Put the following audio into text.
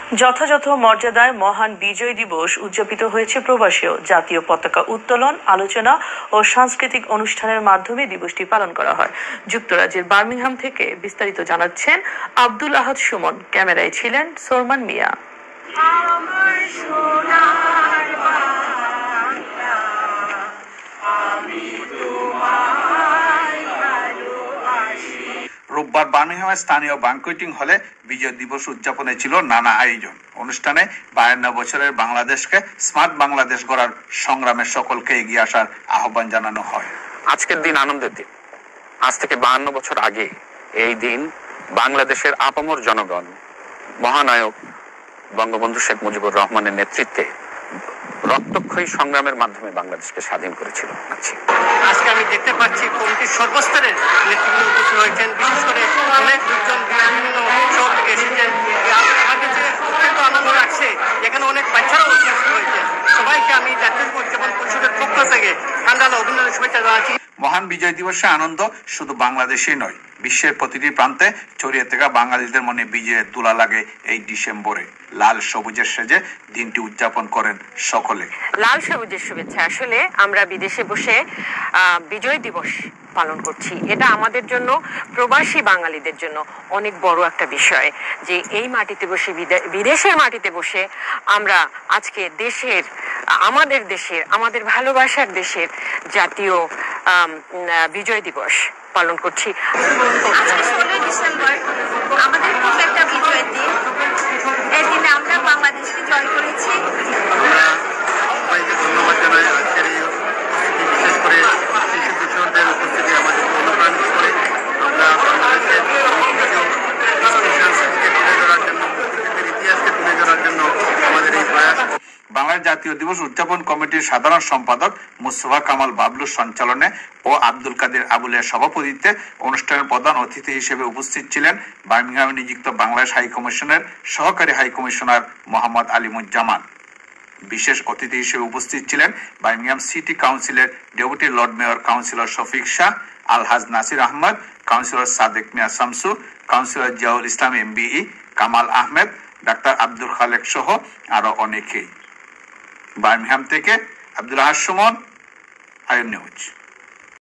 যথাযথ মর্যাদায় মহান বিজয় দিবস উদযাপিত হয়েছে প্রবাসেও। জাতীয় পতাকা উত্তোলন, আলোচনা ও সাংস্কৃতিক অনুষ্ঠানের মাধ্যমে দিবসটি পালন করা হয়। যুক্তরাজ্যের বার্মিংহাম থেকে বিস্তারিত জানাচ্ছেন আব্দুল আহাদ সুমন। ক্যামেরায় ছিলেন সোরমান মিয়া। রোববার বার্মিংহামের স্থানীয় ব্যাংকুয়েটিং হলে বিজয় দিবস উদযাপনে ছিল নানা আয়োজন। অনুষ্ঠানে 52 বছরের বাংলাদেশকে স্মার্ট বাংলাদেশ গড়ার সংগ্রামে সকলকে এগিয়ে আসার আহ্বান জানানো হয়। আজকের দিন আনন্দের দিন। আজ থেকে 52 বছর আগে এই দিন বাংলাদেশের আপামর জনগণ মহানায়ক বঙ্গবন্ধু শেখ মুজিবুর রহমানের নেতৃত্বে রক্তক্ষয়ী সংগ্রামের মাধ্যমে বাংলাদেশকে স্বাধীন করেছিল। আজকে আমি দেখতে পাচ্ছি কমিটির সর্বস্তরের নেতৃত্ব উপস্থিত হয়েছেন, বিশেষ করে অনেক লোকজন বিভিন্ন অঞ্চল থেকে এসেছেন। আমার কাছে অত্যন্ত আনন্দ লাগছে, এখানে অনেক বাচ্চারাও উপস্থিত হয়েছেন। সবাইকে আমি জাতীয় উদযাপন পরিষদের পক্ষ থেকে ঠান্ডা অভিনন্দন শুভেচ্ছা জানাচ্ছি। মহান বিজয় দিবসে আনন্দ শুধু বাংলাদেশেই নয়, বিশ্বের প্রতিটি প্রান্তে ছড়িয়ে থাকা বাঙালিদের মনে বিজয়ের দোলা লাগে এই ডিসেম্বরে। লাল সবুজের সেজে দিনটি উদযাপন করেন সকলে। লাল সবুজের শুভেচ্ছা। আসলে আমরা বিদেশে বসে বিজয় দিবস পালন করছি। এটা আমাদের জন্য, প্রবাসী বাঙালিদের জন্য অনেক বড় একটা বিষয় যে এই মাটিতে বসে, বিদেশের মাটিতে বসে আমরা আজকে আমাদের ভালোবাসার দেশের জাতীয় বিজয় দিবস পালন করছি। আজকে 16 ডিসেম্বর আমাদের খুব একটা বিজয়ের দিন। এই দিনে আমরা বাংলাদেশকে জয় করেছি। সবাইকে ধন্যবাদ জানাই। আজকের এই বিশেষ করে শিশু কিশোরদের উপস্থিতি আমাদের অনুপ্রাণিত করে আমরা বাংলাদেশের সংস্কৃতিকে তুলে ধরার জন্য, মুক্তিযুদ্ধের ইতিহাসকে তুলে ধরার জন্য আমাদের এই প্রয়াস। বাংলাদেশ জাতীয় দিবস উদযাপন কমিটির সাধারণ সম্পাদক মুস্তফা কামাল বাবলুর সঞ্চালনে ও আব্দুল কাদের আবুলের সভাপতিত্বে অনুষ্ঠানের প্রধান অতিথি হিসেবে উপস্থিত ছিলেন বার্মিংহামে নিযুক্ত বাংলাদেশ হাই কমিশনের সহকারী হাই কমিশনার মোহাম্মদ আলিমুজ্জামান। বিশেষ অতিথি হিসেবে উপস্থিত ছিলেন বার্মিংহাম সিটি কাউন্সিলের deputy lord mayor councillor Shafiq Shah, Alhaj Nasir Ahmad, councillor Sadek Mia Shamsu, councillor Ziaul Islam MBE, Kamal Ahmed, ডাক্তার আব্দুল খালেক সহ আরো অনেকেই। বার্মিংহাম থেকে আব্দুল আহাদ সুমন, আইএম নিউজ।